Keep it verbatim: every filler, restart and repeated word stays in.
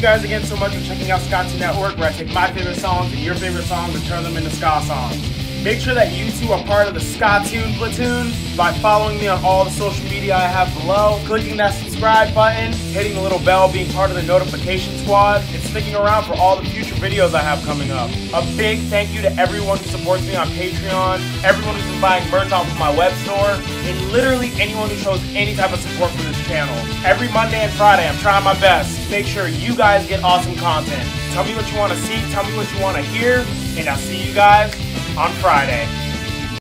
guys again so much for checking out Ska Tune Network, where I take my favorite songs and your favorite songs and turn them into ska songs. Make sure that you two are part of the Ska Tune Platoon by following me on all the social media I have below, clicking that subscribe button, hitting the little bell, being part of the notification squad, and sticking around for all the future videos I have coming up. A big thank you to everyone who supports me on Patreon, everyone who's been buying merch off of my web store, and literally anyone who shows any type of support for this channel. Every Monday and Friday, I'm trying my best to make sure you guys get awesome content. Tell me what you want to see, tell me what you want to hear, and I'll see you guys on Friday.